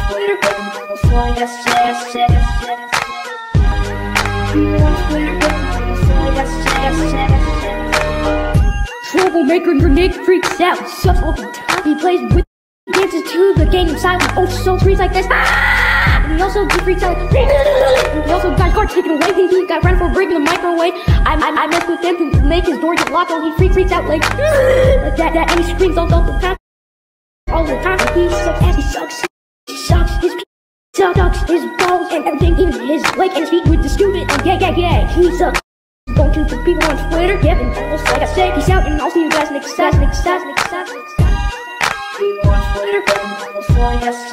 Twitter, yes, yes, yes, yes. He wants Twitter, yes, yes, yes. Troublemaker, your Nick freaks out, sucks all the time. He plays with dances to the game of silence. Oh, so trees like this. And he also freaks out. He also got his car taken away. He got ran for breaking the microwave. I messed with him to make his door get locked. Oh, he freaks out like that. And he screams all the time. All the time. He sucks ass. He sucks. He sucks. His sucks his balls and everything, even his leg and his feet with the stupid. Yeah. He sucks. Going to the people on Twitter. Yeah, and almost like I said, he's out, and I'll see you guys next time. He wants Twitter, yes.